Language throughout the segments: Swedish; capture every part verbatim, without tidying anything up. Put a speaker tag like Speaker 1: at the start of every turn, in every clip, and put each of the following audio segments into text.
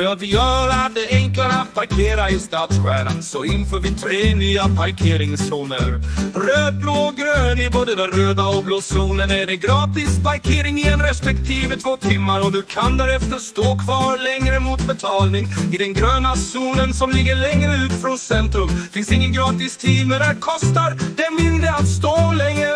Speaker 1: För att göra det enklare att parkera i Stadsstjärnan så inför vi tre nya parkeringszoner. Röd, blå, grön i både den röda och blå zonen är det gratis parkering i en respektive två timmar. Och du kan därefter stå kvar längre mot betalning. I den gröna zonen som ligger längre ut från centrum finns ingen gratis tid, men där kostar det mindre att stå länge.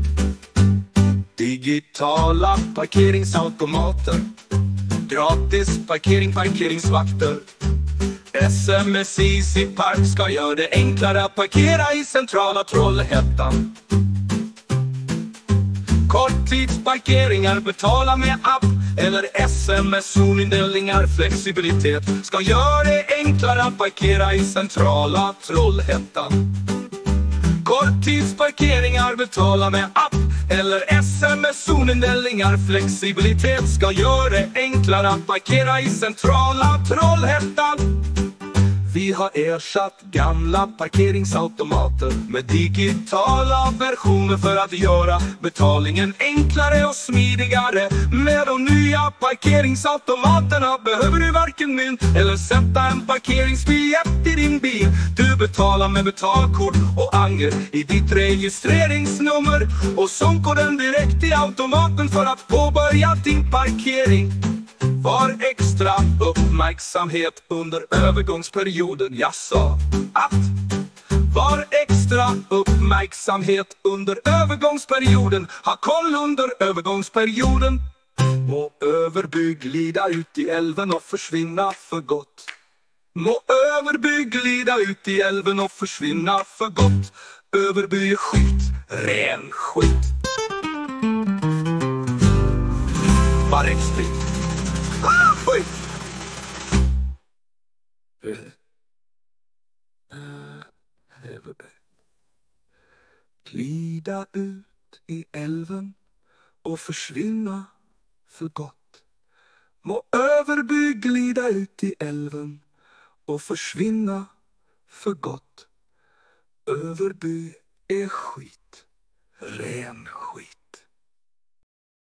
Speaker 1: Digitala parkeringsautomater, gratis parkering, parkeringsvakter. S M S Easy Park ska göra det enklare att parkera i centrala Trollhättan. Korttidsparkeringar, betala med app eller S M S-zonindelningar, flexibilitet ska göra det enklare att parkera i centrala Trollhättan. Korttidsparkeringar, betala med app eller S M S-zonindelningar, flexibilitet ska göra det enklare att parkera i centrala Trollhättan. Vi har ersatt gamla parkeringsautomater med digitala versioner för att göra betalningen enklare och smidigare. Med de nya parkeringsautomaterna behöver du varken mynt eller sätta en parkeringsbiljett i din bil. Du betalar med betalkort och anger i ditt registreringsnummer och sånkar den direkt i automaten för att påbörja din parkering. Var extra uppmärksamhet under övergångsperioden. Jag sa att var extra uppmärksamhet under övergångsperioden. Ha koll under övergångsperioden. Må Överby glida ut i älven och försvinna för gott. Må Överby glida ut i älven och försvinna för gott. Överby är skit, ren skit. Var extra. Ah, oj. Glida ut i älven och försvinna för gott. Må Överby glida ut i älven och försvinna för gott. Överby är skit, ren skit.